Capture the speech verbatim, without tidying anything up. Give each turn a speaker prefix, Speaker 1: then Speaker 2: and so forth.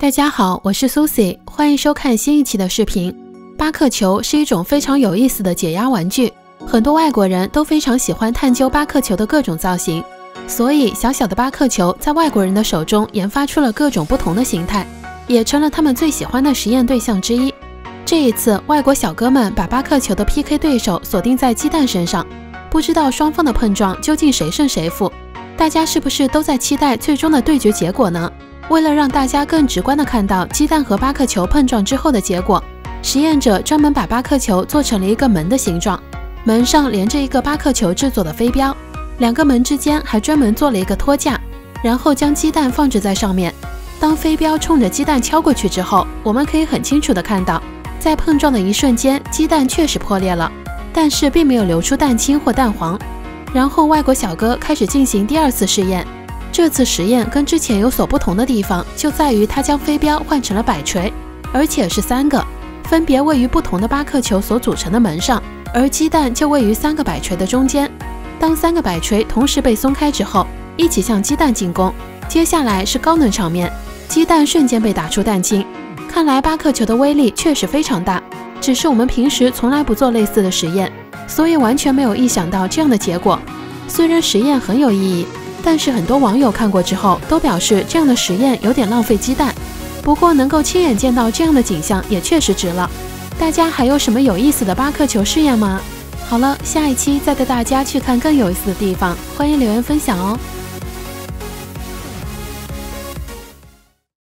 Speaker 1: 大家好，我是 Susie， 欢迎收看新一期的视频。巴克球是一种非常有意思的解压玩具，很多外国人都非常喜欢探究巴克球的各种造型，所以小小的巴克球在外国人的手中研发出了各种不同的形态，也成了他们最喜欢的实验对象之一。这一次，外国小哥们把巴克球的 P K 对手锁定在鸡蛋身上，不知道双方的碰撞究竟谁胜谁负，大家是不是都在期待最终的对决结果呢？为了让大家更直观地看到鸡蛋和巴克球碰撞之后的结果，实验者专门把巴克球做成了一个门的形状，门上连着一个巴克球制作的飞镖，两个门之间还专门做了一个托架，然后将鸡蛋放置在上面。当飞镖冲着鸡蛋敲过去之后，我们可以很清楚地看到，在碰撞的一瞬间，鸡蛋确实破裂了，但是并没有流出蛋清或蛋黄。然后外国小哥开始进行第二次试验。这次实验跟之前有所不同的地方，就在于他将飞镖换成了摆锤，而且是三个，分别位于不同的巴克球所组成的门上，而鸡蛋就位于三个摆锤的中间。当三个摆锤同时被松开之后，一起向鸡蛋进攻。接下来是高能场面，鸡蛋瞬间被打出蛋清。看来巴克球的威力确实非常大，只是我们平时从来不做类似的实验，所以完全没有意想到这样的结果。虽然实验很有意义，但是很多网友看过之后都表示这样的实验有点浪费鸡蛋。不过能够亲眼见到这样的景象也确实值了。大家还有什么有意思的巴克球试验吗？好了，下一期再带大家去看更有意思的地方，欢迎留言分享哦。